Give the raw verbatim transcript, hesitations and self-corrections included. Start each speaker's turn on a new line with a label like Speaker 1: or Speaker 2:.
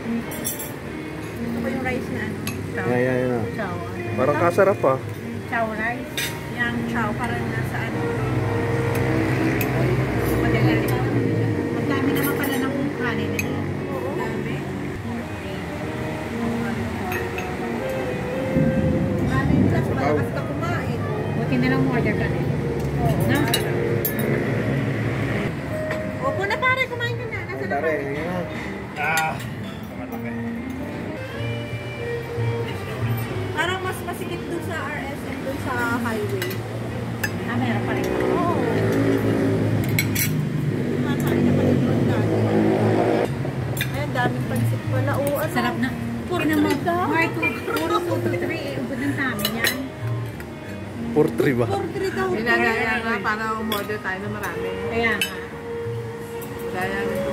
Speaker 1: Ito ba yung rice na ano?
Speaker 2: Chow. Yeah, yeah, yeah.
Speaker 1: Chow.
Speaker 2: Parang kasarap ah.
Speaker 1: Chow rice. Yung chow parang nasa ano. Madali. Ang dami naman pala ng kanin nila. Oo. Dami. Dami nila. Malakas ka kumain. Buti na lang order ka rin. Oo. Na? Opo na pare, kumain ka na. Nasa na pare?
Speaker 2: Ah.
Speaker 1: Parang mas masikip dun sa R S and dun sa highway. Ah, meron pa rin. Oo. Makain na pala doon dati. Ayan, daming pansit pala. Oo, ano? Sarap na. Puro naman. Mark, puro two to three. Ubod ng tamin yan.
Speaker 2: four three ba?
Speaker 1: four three daw.
Speaker 3: Pinagaya nga para umorder tayo na marami.
Speaker 1: Kaya nga.
Speaker 3: Kaya nga.